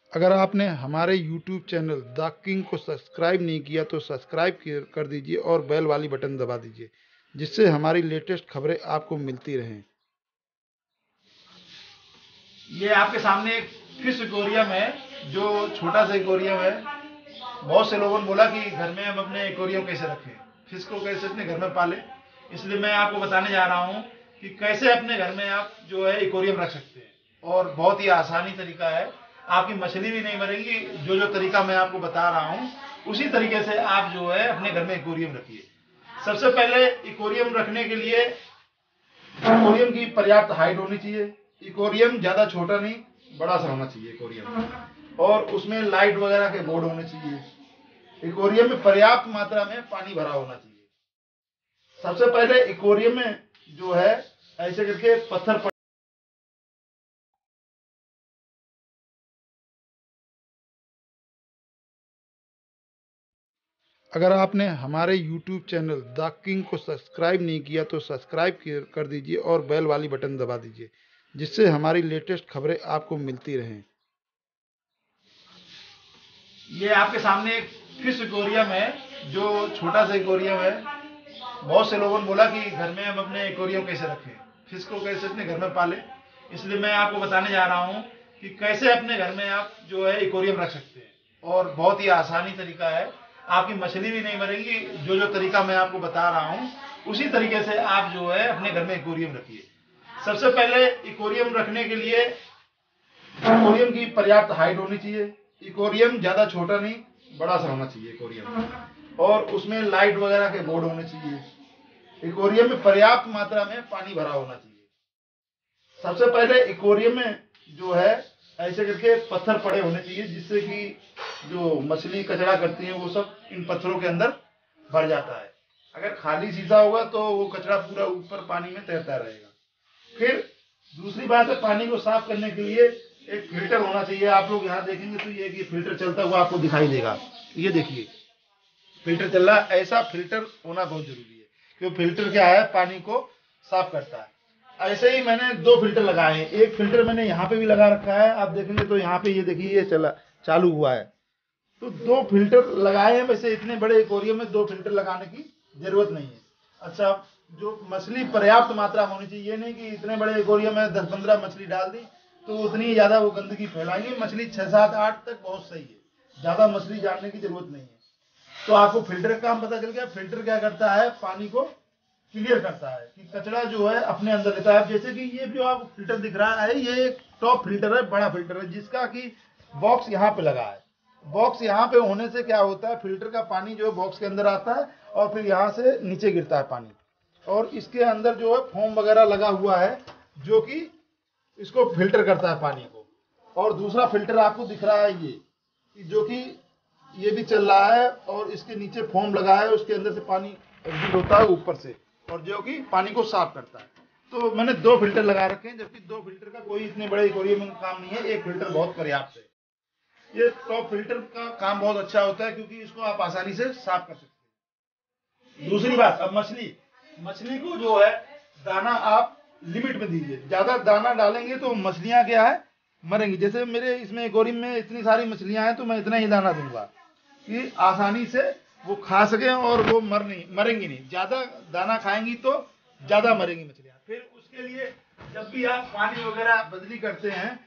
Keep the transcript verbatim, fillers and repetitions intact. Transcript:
अगर आपने हमारे यूट्यूब चैनल द किंग को सब्सक्राइब नहीं किया तो सब्सक्राइब कर दीजिए और बेल वाली बटन दबा दीजिए, जिससे हमारी लेटेस्ट खबरें आपको मिलती रहें। ये आपके सामने एक फिश एक्वेरियम है, जो छोटा सा एक्वेरियम है। बहुत से लोगों ने बोला कि घर में हम अपने एक्वेरियम कैसे रखें, फिश को कैसे अपने घर में पालें। इसलिए मैं आपको बताने जा रहा हूँ कि कैसे अपने घर में आप जो है एक्वेरियम रख सकते हैं, और बहुत ही आसानी तरीका है। आपकी मछली भी नहीं मरेंगी। जो जो तरीका मैं आपको बता रहा हूँ उसी तरीके से आप जो है अपने घर में एक्वेरियम रखिए। सबसे पहले एक्वेरियम रखने के लिए एक्वेरियम की पर्याप्त हाइट होनी चाहिए। एक्वेरियम ज्यादा छोटा नहीं, बड़ा सा होना चाहिए एक्वेरियम, और उसमें लाइट वगैरह के बोर्ड होने चाहिए। एक्वेरियम में पर्याप्त मात्रा में पानी भरा होना चाहिए। सबसे पहले एक्वेरियम में जो है ऐसे करके पत्थर पड़... अगर आपने हमारे यूट्यूब चैनल द किंग को सब्सक्राइब नहीं किया तो सब्सक्राइब कर दीजिए और बेल वाली बटन दबा दीजिए, जिससे हमारी लेटेस्ट खबरें आपको मिलती रहें। ये आपके सामने एक फिश एक्वेरियम है, जो छोटा सा एक्वेरियम है। बहुत से लोगों ने बोला कि घर में हम अपने एक्वेरियम कैसे रखें, फिश को कैसे अपने घर में पालें। इसलिए मैं आपको बताने जा रहा हूँ कि कैसे अपने घर में आप जो है एक्वेरियम रख सकते हैं, और बहुत ही आसानी तरीका है। आपकी मछली भी नहीं मरेंगी। जो जो तरीका मैं आपको बता रहा हूँ उसी तरीके से आप जो है अपने घर में एक्वेरियम रखिए। सबसे पहले एक्वेरियम रखने के लिए एक्वेरियम की पर्याप्त हाइट होनी चाहिए। एक्वेरियम ज्यादा छोटा नहीं, बड़ा सा होना चाहिए एक्वेरियम, और उसमें लाइट वगैरह के बोर्ड होने चाहिए। एक्वेरियम में पर्याप्त मात्रा में पानी भरा होना चाहिए। सबसे पहले एक्वेरियम में जो है ऐसे करके पत्थर पड़े होने चाहिए, जिससे कि जो मछली कचरा करती है वो सब इन पत्थरों के अंदर भर जाता है। अगर खाली शीशा होगा तो वो कचरा पूरा ऊपर पानी में तैरता रहेगा। फिर दूसरी बात है, पानी को साफ करने के लिए एक फिल्टर होना चाहिए। आप लोग यहाँ देखेंगे तो ये कि फिल्टर चलता हुआ आपको दिखाई देगा। ये देखिए फिल्टर चल रहा है। ऐसा फिल्टर होना बहुत जरूरी है, क्योंकि फिल्टर क्या है, पानी को साफ करता है। ऐसे ही मैंने दो फिल्टर लगाए हैं। एक फिल्टर मैंने यहाँ पे भी लगा रखा है, आप देखेंगे तो यहाँ पे ये देखिए ये चला चालू हुआ है। तो दो फिल्टर लगाए हैं। वैसे इतने बड़े एक्वेरियम में दो फिल्टर लगाने की जरूरत नहीं है। अच्छा, जो मछली पर्याप्त मात्रा में होनी चाहिए। ये नहीं कि इतने बड़े एक्वेरियम में दस पंद्रह मछली डाल दी तो उतनी ज्यादा वो गंदगी फैलाएंगे। मछली छह सात आठ तक बहुत सही है, ज्यादा मछली डालने की जरूरत नहीं है। तो आपको फिल्टर का काम पता चल गया। फिल्टर क्या करता है, पानी को क्लियर करता है, कि कचरा जो है अपने अंदर लेता है। जैसे कि ये जो आप फिल्टर दिख रहा है, ये एक टॉप फिल्टर है, बड़ा फिल्टर है, जिसका कि बॉक्स यहाँ पे लगा है। बॉक्स यहाँ पे होने से क्या होता है, फिल्टर का पानी जो है बॉक्स के अंदर आता है और फिर यहाँ से नीचे गिरता है पानी, और इसके अंदर जो है फोम वगैरह लगा हुआ है, जो कि इसको फिल्टर करता है पानी को। और दूसरा फिल्टर आपको दिख रहा है ये, जो कि ये भी चल रहा है, और इसके नीचे फोम लगा है, उसके अंदर से पानी एग्जिट होता है ऊपर से, और जो कि पानी को साफ करता है। तो मैंने दो फिल्टर लगा रखे हैं, जबकि दो फिल्टर का कोई इतने बड़े एक्वेरियम में काम नहीं है। एक फिल्टर बहुत पर्याप्त है। ये टॉप फिल्टर का काम बहुत अच्छा होता है, क्योंकि इसको आप आसानी से साफ कर सकते हैं। दूसरी बात, अब मछली मछली को जो है दाना आप लिमिट में दीजिए। ज्यादा दाना डालेंगे तो मछलियां क्या है, मरेंगी। जैसे मेरे इसमें एक्वेरियम में इतनी सारी मछलियां हैं, तो मैं इतना ही दाना दूंगा कि आसानी से वो खा सके, और वो मर नहीं मरेंगी नहीं। ज्यादा दाना खाएंगी तो ज्यादा मरेंगी मछलियां। फिर उसके लिए जब भी आप पानी वगैरह बदली करते हैं